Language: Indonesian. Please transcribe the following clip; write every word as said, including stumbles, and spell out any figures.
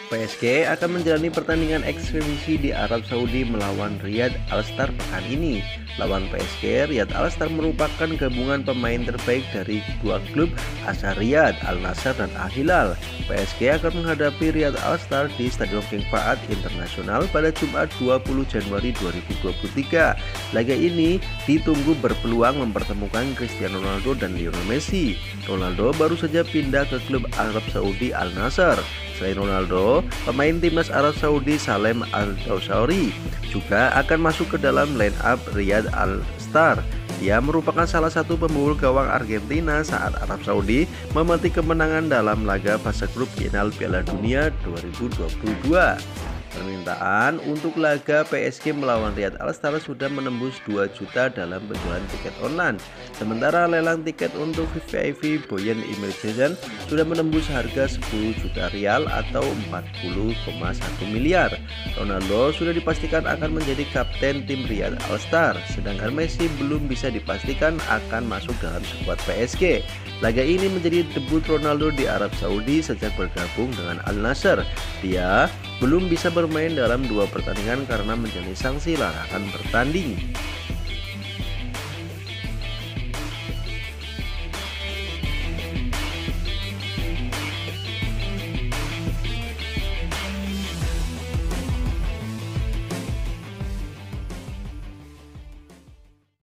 P S G akan menjalani pertandingan eksklusi di Arab Saudi melawan Riyadh Al-Shtar pekan ini. Lawan P S G, Riyadh Al-Shtar merupakan gabungan pemain terbaik dari dua klub asal Riyadh, Al-Nassr dan Al-Hilal. P S G akan menghadapi Riyadh Al-Shtar di Stadion King Fahd Internasional pada Jumat dua puluh Januari dua ribu dua puluh tiga. Laga ini ditunggu berpeluang mempertemukan Cristiano Ronaldo dan Lionel Messi. Ronaldo baru saja pindah ke klub Arab Saudi Al-Nassr. Selain Ronaldo, pemain timnas Arab Saudi Salem Al-Dawsari juga akan masuk ke dalam line up Riyadh Al-Shtar. Dia merupakan salah satu pemburu gawang Argentina saat Arab Saudi memetik kemenangan dalam laga fase grup final Piala Dunia dua ribu dua puluh dua. Permintaan untuk laga P S G melawan Riyadh Al-Shtar sudah menembus dua juta dalam penjualan tiket online. Sementara lelang tiket untuk V I P Boyan Emirzajan sudah menembus harga sepuluh juta rial atau empat puluh koma satu miliar. Ronaldo sudah dipastikan akan menjadi kapten tim Riyadh Al-Shtar, sedangkan Messi belum bisa dipastikan akan masuk dalam skuad P S G. Laga ini menjadi debut Ronaldo di Arab Saudi sejak bergabung dengan Al-Nassr. Dia belum bisa bermain dalam dua pertandingan karena menjalani sanksi larangan bertanding.